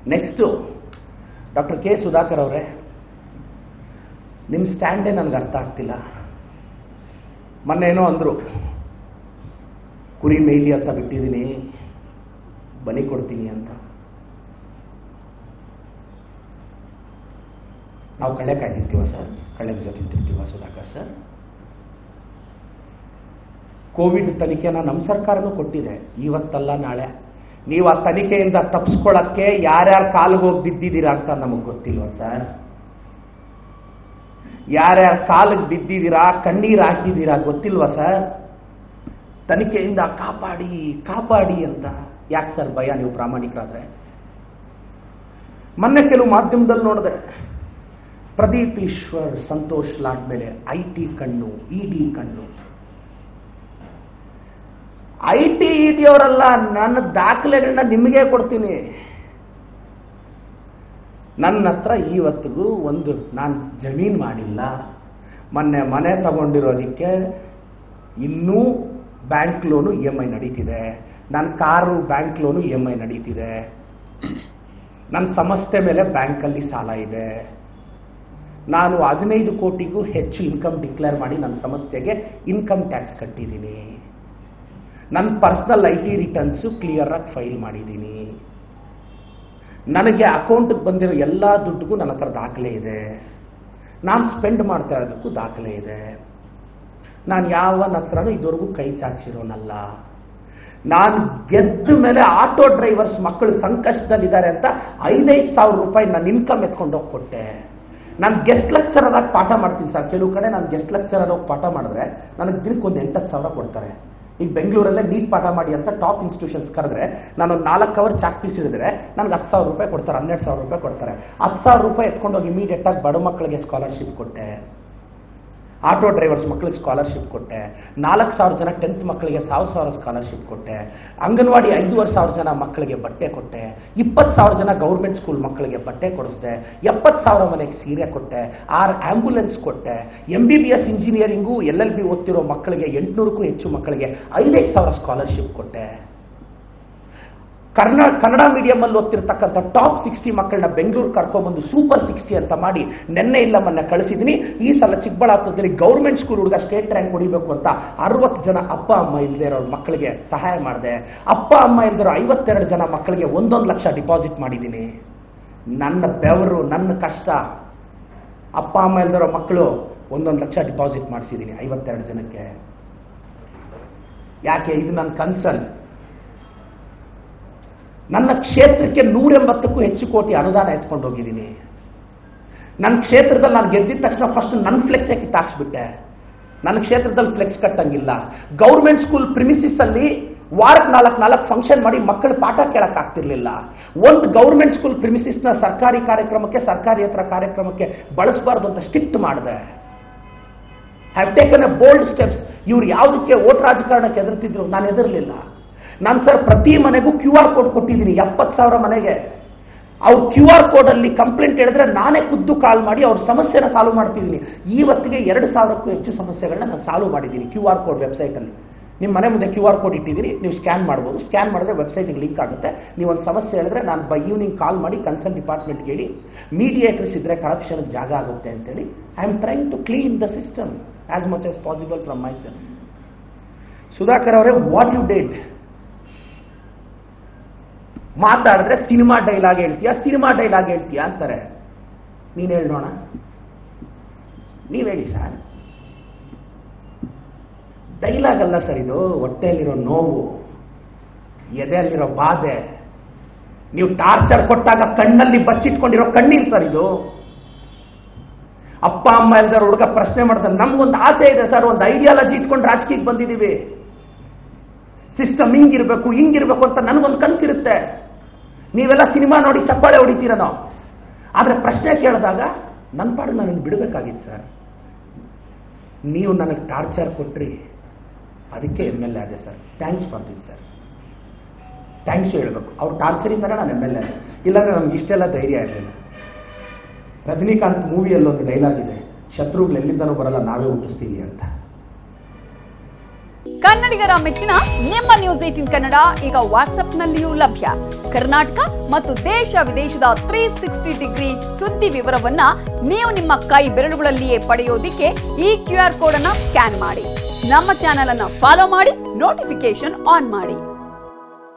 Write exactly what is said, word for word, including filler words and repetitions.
Next doctor K Sudhakar ಅವರೇ, ನಿಮ್ಮ ಸ್ಟ್ಯಾಂಡೇ ನನಗೆ ಅರ್ಥ ಆಗ್ತಿಲ್ಲ. ಮೊನ್ನೇನೋ ಅಂದರು, ಕುರಿ ಮೇಯ್ಲಿ ಅಂತ ಬಿಟ್ಟಿದ್ದೀನಿ, ಬಲಿ ಕೊಡ್ತೀನಿ ಅಂತ. ನಾವು ಕಳ್ಳೆ ಕಾಯ್ತಿರ್ತೀವ ಸರ್? ಕಳ್ಳೆ ಬೀಜ ತಿಂತಿರ್ತೀವ ಸುಧಾಕರ್ ಸರ್? ಕೋವಿಡ್ ತನಿಖೆನ ನಮ್ಮ ಸರ್ಕಾರನೂ ಕೊಟ್ಟಿದೆ, ಇವತ್ತಲ್ಲ ನಾಳೆ. ನೀವು ಆ ತನಿಖೆಯಿಂದ ತಪ್ಪಿಸ್ಕೊಳ್ಳಕ್ಕೆ ಯಾರ್ಯಾರು ಕಾಲಿಗೆ ಹೋಗಿ ಬಿದ್ದಿದ್ದೀರಾ ಅಂತ ನಮಗೆ ಗೊತ್ತಿಲ್ವ ಸರ್? ಯಾರ್ಯಾರು ಕಾಲಿಗೆ ಬಿದ್ದಿದ್ದೀರಾ, ಕಣ್ಣೀರು ಹಾಕಿದ್ದೀರಾ ಗೊತ್ತಿಲ್ವಾ ಸರ್? ತನಿಖೆಯಿಂದ ಕಾಪಾಡಿ ಕಾಪಾಡಿ ಅಂತ ಯಾಕೆ ಸರ್ ಭಯ ನೀವು ಪ್ರಾಮಾಣಿಕರಾದ್ರೆ? ಮೊನ್ನೆ ಕೆಲವು ಮಾಧ್ಯಮದಲ್ಲಿ ನೋಡಿದೆ, ಪ್ರದೀಪ್ ಈಶ್ವರ್, ಸಂತೋಷ್ ಲಾಡ್ ಮೇಲೆ ಐ ಟಿ ಕಣ್ಣು, ಇಡಿ ಕಣ್ಣು. ಐ ಟಿ ಇಡಿಯವರಲ್ಲ, ನನ್ನ ದಾಖಲೆಗಳನ್ನ ನಿಮಗೆ ಕೊಡ್ತೀನಿ. ನನ್ನ ಹತ್ರ ಇವತ್ತಿಗೂ ಒಂದು ನಾನು ಜಮೀನು ಮಾಡಿಲ್ಲ. ಮೊನ್ನೆ ಮನೆ ತಗೊಂಡಿರೋದಕ್ಕೆ ಇನ್ನೂ bank loan E M I ನಡೀತಿದೆ. ನನ್ನ car bank loan E M I ನಡೀತಿದೆ. ನನ್ನ ಸಂಸ್ಥೆ ಮೇಲೆ ಬ್ಯಾಂಕಲ್ಲಿ ಸಾಲ ಇದೆ. ನಾನು ಹದಿನೈದು ಕೋಟಿಗೂ ಹೆಚ್ಚು ಇನ್ಕಮ್ ಡಿಕ್ಲೇರ್ ಮಾಡಿ ನನ್ನ ಸಂಸ್ಥೆಗೆ ಇನ್ಕಮ್ ಟ್ಯಾಕ್ಸ್ ಕಟ್ಟಿದ್ದೀನಿ. ನನ್ನ personal I T returns clear ಆಗಿ ಫೈಲ್ ಮಾಡಿದ್ದೀನಿ. ನನಗೆ ಅಕೌಂಟ್ಗೆ ಬಂದಿರೋ ಎಲ್ಲ ದುಡ್ಡಿಗೂ ನನ್ನ ಹತ್ರ ದಾಖಲೆ ಇದೆ. ನಾನು ಸ್ಪೆಂಡ್ ಮಾಡ್ತಾ ಇರೋದಕ್ಕೂ ದಾಖಲೆ ಇದೆ. ನಾನು ಯಾವನ ಹತ್ರನೂ ಇದುವರೆಗೂ ಕೈ ಚಾಚಿರೋನಲ್ಲ. ನಾನು ಗೆದ್ದ ಮೇಲೆ ಆಟೋ ಡ್ರೈವರ್ಸ್ ಮಕ್ಕಳು ಸಂಕಷ್ಟದಲ್ಲಿದ್ದಾರೆ ಅಂತ ಐದೈದು ಸಾವಿರ ರೂಪಾಯಿ ನನ್ನ ಇನ್ಕಮ್ ಎತ್ಕೊಂಡು ಹೋಗಿ ಕೊಟ್ಟೆ. ನಾನು ಗೆಸ್ಟ್ ಲೆಕ್ಚರರ್ ಆಗಿ ಪಾಠ ಮಾಡ್ತೀನಿ ಸರ್. ಕೆಲವು ಕಡೆ ನಾನು ಗೆಸ್ಟ್ ಲೆಕ್ಚರರ್ ಹೋಗಿ ಪಾಠ ಮಾಡಿದ್ರೆ ನನಗೆ ದಿನಕ್ಕೆ ಒಂದು ಎಂಟತ್ತು ಸಾವಿರ ಕೊಡ್ತಾರೆ. ಈಗ ಬೆಂಗಳೂರಲ್ಲೇ ನೀಟ್ ಪಾಠ ಮಾಡಿ ಅಂತ ಟಾಪ್ ಇನ್ಸ್ಟಿಟ್ಯೂಷನ್ಸ್ ಕರೆದ್ರೆ ನಾನೊಂದು ನಾಲ್ಕು ಅವರ್ ಚಾಕ್ ಪೀಸ್ ಹಿಡಿದ್ರೆ ನನಗೆ ಹತ್ತು ಸಾವಿರ ರೂಪಾಯಿ ಕೊಡ್ತಾರೆ, ಹನ್ನೆರಡು ಸಾವಿರ ರೂಪಾಯಿ ಕೊಡ್ತಾರೆ. ಹತ್ತು ಸಾವಿರ ರೂಪಾಯಿ ಎತ್ಕೊಂಡೋಗಿ ಇಮಿಡಿಯೇಟ್ ಆಗಿ ಬಡ ಮಕ್ಕಳಿಗೆ ಸ್ಕಾಲರ್ಶಿಪ್ ಕೊಟ್ಟೆ. ಆಟೋ ಡ್ರೈವರ್ಸ್ ಮಕ್ಕಳಿಗೆ ಸ್ಕಾಲರ್ಶಿಪ್ ಕೊಟ್ಟೆ. ನಾಲ್ಕು ಸಾವಿರ ಜನ ಟೆಂತ್ ಮಕ್ಕಳಿಗೆ ಸಾವಿರ ಸಾವಿರ ಸ್ಕಾಲರ್ಶಿಪ್ ಕೊಟ್ಟೆ. ಅಂಗನವಾಡಿ ಐದೂವರೆ ಸಾವಿರ ಜನ ಮಕ್ಕಳಿಗೆ ಬಟ್ಟೆ ಕೊಟ್ಟೆ. ಇಪ್ಪತ್ತು ಸಾವಿರ ಜನ ಗೌರ್ಮೆಂಟ್ ಸ್ಕೂಲ್ ಮಕ್ಕಳಿಗೆ ಬಟ್ಟೆ ಕೊಡಿಸಿದೆ. ಎಪ್ಪತ್ತು ಸಾವಿರ ಮನೆಗೆ ಸೀರೆ ಕೊಟ್ಟೆ. ಆರು ಆಂಬ್ಯುಲೆನ್ಸ್ ಕೊಟ್ಟೆ. M B B S engineering L L B ಓದ್ತಿರೋ ಮಕ್ಕಳಿಗೆ ಎಂಟುನೂರಕ್ಕೂ ಹೆಚ್ಚು ಮಕ್ಕಳಿಗೆ ಐದೈದು ಸಾವಿರ ಸ್ಕಾಲರ್ಶಿಪ್ ಕೊಟ್ಟೆ. ಕನ್ನಡ ಕನ್ನಡ ಮೀಡಿಯಂ ಅಲ್ಲಿ ಓದ್ತಿರ್ತಕ್ಕಂಥ ಟಾಪ್ ಸಿಕ್ಸ್ಟಿ ಮಕ್ಕಳನ್ನ ಬೆಂಗಳೂರು ಕರ್ಕೊಂಡ್ಬಂದು ಸೂಪರ್ ಸಿಕ್ಸ್ಟಿ ಅಂತ ಮಾಡಿ ನೆನ್ನೆ ಇಲ್ಲ ಮೊನ್ನೆ ಕಳಿಸಿದ್ದೀನಿ. ಈ ಸಲ ಚಿಕ್ಕಬಳ್ಳಾಪುರದಲ್ಲಿ ಗೌರ್ಮೆಂಟ್ ಸ್ಕೂಲ್ ಹುಡುಗ ಸ್ಟೇಟ್ ರ್ಯಾಂಕ್ ಹೊಡಿಬೇಕು ಅಂತ ಅರವತ್ತು ಜನ ಅಪ್ಪ ಅಮ್ಮ ಇಲ್ಲದೆ ಇರೋ ಮಕ್ಕಳಿಗೆ ಸಹಾಯ ಮಾಡಿದೆ. ಅಪ್ಪ ಅಮ್ಮ ಇಲ್ದಿರೋ ಐವತ್ತೆರಡು ಜನ ಮಕ್ಕಳಿಗೆ ಒಂದೊಂದು ಲಕ್ಷ ಡಿಪಾಸಿಟ್ ಮಾಡಿದ್ದೀನಿ. ನನ್ನ ಬೆವರು, ನನ್ನ ಕಷ್ಟ. ಅಪ್ಪ ಅಮ್ಮ ಇಲ್ದಿರೋ ಮಕ್ಕಳು ಒಂದೊಂದು ಲಕ್ಷ ಡಿಪಾಸಿಟ್ ಮಾಡಿಸಿದ್ದೀನಿ ಐವತ್ತೆರಡು ಜನಕ್ಕೆ. ಯಾಕೆ? ಇದು ನನ್ನ ಕನ್ಸರ್ನ್. ನನ್ನ ಕ್ಷೇತ್ರಕ್ಕೆ ನೂರ ಎಂಬತ್ತಕ್ಕೂ ಹೆಚ್ಚು ಕೋಟಿ ಅನುದಾನ ಎತ್ಕೊಂಡು ಹೋಗಿದ್ದೀನಿ. ನನ್ನ ಕ್ಷೇತ್ರದಲ್ಲಿ ನಾನು ಗೆದ್ದಿದ ತಕ್ಷಣ ಫಸ್ಟ್ ನನ್ನ ಫ್ಲೆಕ್ಸ್ ಕಿತ್ತಾಕ್ಸ್ಬಿಟ್ಟೆ. ನನ್ನ ಕ್ಷೇತ್ರದಲ್ಲಿ ಫ್ಲೆಕ್ಸ್ ಕಟ್ಟಂಗಿಲ್ಲ. ಗೌರ್ಮೆಂಟ್ ಸ್ಕೂಲ್ ಪ್ರಿಮಿಸಿಸ್ ಅಲ್ಲಿ ವಾರಕ್ಕೆ ನಾಲ್ಕು ನಾಲ್ಕು ಫಂಕ್ಷನ್ ಮಾಡಿ ಮಕ್ಕಳು ಪಾಠ ಕೇಳಕ್ ಆಗ್ತಿರ್ಲಿಲ್ಲ. ಒಂದು ಗೌರ್ಮೆಂಟ್ ಸ್ಕೂಲ್ ಪ್ರಿಮಿಸಿಸ್ ನ ಸರ್ಕಾರಿ ಕಾರ್ಯಕ್ರಮಕ್ಕೆ, ಸರ್ಕಾರಿಯೇತರ ಕಾರ್ಯಕ್ರಮಕ್ಕೆ ಬಳಸಬಾರ್ದು ಅಂತ ಸ್ಟ್ರಿಕ್ಟ್ ಮಾಡಿದೆ. Have taken a bold steps. ಇವ್ರು ಯಾವುದಕ್ಕೆ ಓಟ್ ರಾಜಕಾರಣಕ್ಕೆ ಎದುರ್ತಿದ್ರು, ನಾನು ಎದುರಲಿಲ್ಲ. ನಾನು ಸರ್ ಪ್ರತಿ ಮನೆಗೂ ಕ್ಯೂ ಆರ್ ಕೋಡ್ ಕೊಟ್ಟಿದ್ದೀನಿ. ಎಪ್ಪತ್ತು ಸಾವಿರ ಮನೆಗೆ ಅವ್ರು ಕ್ಯೂ ಆರ್ ಕೋಡ್ ಅಲ್ಲಿ ಕಂಪ್ಲೇಂಟ್ ಹೇಳಿದ್ರೆ ನಾನೇ ಖುದ್ದು ಕಾಲ್ ಮಾಡಿ ಅವ್ರ ಸಮಸ್ಯೆನ ಸಾಲ್ವ್ ಮಾಡ್ತಿದ್ದೀನಿ. ಇವತ್ತಿಗೆ ಎರಡು ಸಾವಿರಕ್ಕೂ ಹೆಚ್ಚು ಸಮಸ್ಯೆಗಳನ್ನ ನಾನು ಸಾಲ್ವ್ ಮಾಡಿದ್ದೀನಿ ಕ್ಯೂ ಆರ್ ಕೋಡ್ ವೆಬ್ಸೈಟ್ ಅಲ್ಲಿ. ನಿಮ್ಮ ಮನೆ ಮುಂದೆ ಕ್ಯೂ ಆರ್ ಕೋಡ್ ಇಟ್ಟಿದ್ದೀರಿ, ನೀವು ಸ್ಕ್ಯಾನ್ ಮಾಡ್ಬೋದು. ಸ್ಕ್ಯಾನ್ ಮಾಡಿದ್ರೆ ವೆಬ್ಸೈಟ್ಗೆ ಲಿಂಕ್ ಆಗುತ್ತೆ. ನೀವು ಒಂದು ಸಮಸ್ಯೆ ಹೇಳಿದ್ರೆ ನಾನು ಬೈ ಈವ್ನಿಂಗ್ ಕಾಲ್ ಮಾಡಿ ಕನ್ಸರ್ನ್ ಡಿಪಾರ್ಟ್ಮೆಂಟ್ಗೆ ಹೇಳಿ ಮೀಡಿಯೇಟರ್ಸ್ ಇದ್ರೆ ಕರಪ್ಷನ್ಗೆ ಜಾಗ ಆಗುತ್ತೆ ಅಂತೇಳಿ I am trying to clean the system as much as possible from myself. Sudhakar ಅವರೇ, ವಾಟ್ ಯು ಡಿಡ್? ಮಾತಾಡಿದ್ರೆ ಸಿನಿಮಾ ಡೈಲಾಗ್ ಹೇಳ್ತೀಯಾ, ಸಿನಿಮಾ ಡೈಲಾಗ್ ಹೇಳ್ತೀಯಾ ಅಂತಾರೆ. ನೀನು ಹೇಳೋಣ, ನೀವ್ ಹೇಳಿ ಸರ್. ಡೈಲಾಗ್ ಅಲ್ಲ ಸರ್ ಇದು. ಹೊಟ್ಟೆಯಲ್ಲಿರೋ ನೋವು, ಎದೆಯಲ್ಲಿರೋ ಬಾಧೆ, ನೀವು ಟಾರ್ಚರ್ ಕೊಟ್ಟಾಗ ಕಣ್ಣಲ್ಲಿ ಬಚ್ಚಿಟ್ಕೊಂಡಿರೋ ಕಣ್ಣೀರು ಸರ್ ಇದು. ಅಪ್ಪ ಅಮ್ಮ ಇಲ್ದಾರ ಹುಡುಗ ಪ್ರಶ್ನೆ ಮಾಡ್ತಾರೆ, ನಮ್ಗೊಂದು ಆಸೆ ಇದೆ ಸರ್, ಒಂದು ಐಡಿಯಾಲಜಿ ಇಟ್ಕೊಂಡು ರಾಜಕೀಯಕ್ಕೆ ಬಂದಿದ್ದೀವಿ, ಸಿಸ್ಟಮ್ ಹಿಂಗಿರ್ಬೇಕು ಹಿಂಗಿರ್ಬೇಕು ಅಂತ ನನಗೊಂದು ಕನಸಿರುತ್ತೆ. ನೀವೆಲ್ಲ ಸಿನಿಮಾ ನೋಡಿ ಚಪ್ಪಾಳೆ ಹೊಡಿತೀರ ನಾವು. ಆದ್ರೆ ಪ್ರಶ್ನೆ ಕೇಳಿದಾಗ ನನ್ನ ಪಾಡಿಗೆ ನಾನು ಬಿಡಬೇಕಾಗಿತ್ತು ಸರ್. ನೀವು ನನಗೆ ಟಾರ್ಚರ್ ಕೊಟ್ರಿ, ಅದಕ್ಕೆ ಎಮ್ ಎಲ್ ಎ ಆದೆ sir. Thanks for this sir. Thanks ಹೇಳಬೇಕು. ಅವ್ರ ಟಾರ್ಚರಿಂದನೇ ನಾನು ಎಮ್ ಎಲ್ ಎ ಆದೆ. ಇಲ್ಲಾಂದ್ರೆ ನಮ್ಗೆ ಇಷ್ಟೆಲ್ಲ ಧೈರ್ಯ ಇರಲಿಲ್ಲ. ರಜನಿಕಾಂತ್ ಮೂವಿಯಲ್ಲಿ ಒಂದು ಡೈಲಾಗ್ ಇದೆ, ಶತ್ರುಗಳು ಎಲ್ಲಿಂದನೂ ಬರಲ್ಲ, ನಾವೇ ಹುಟ್ಟಿಸ್ತೀವಿ ಅಂತ. ಕನ್ನಡಿಗರ ಮೆಚ್ಚಿನ ನಿಮ್ಮ ನ್ಯೂಸ್ ಏಟೀನ್ ಕನ್ನಡ ಈಗ ವಾಟ್ಸ್ಆಪ್ನಲ್ಲಿಯೂ ಲಭ್ಯ. ಕರ್ನಾಟಕ ಮತ್ತು ದೇಶ ವಿದೇಶದ ತ್ರೀ ಸಿಕ್ಸ್ಟಿ ಡಿಗ್ರಿ ಸುದ್ದಿ ವಿವರವನ್ನ ನೀವು ನಿಮ್ಮ ಕೈ ಬೆರಳುಗಳಲ್ಲಿಯೇ ಪಡೆಯೋದಿಕ್ಕೆ ಈ ಕ್ಯೂ ಆರ್ ಕೋಡ್ ಅನ್ನ ಸ್ಕ್ಯಾನ್ ಮಾಡಿ. ನಮ್ಮ ಚಾನೆಲ್ ಅನ್ನ ಫಾಲೋ ಮಾಡಿ, ನೋಟಿಫಿಕೇಶನ್ ಆನ್ ಮಾಡಿ.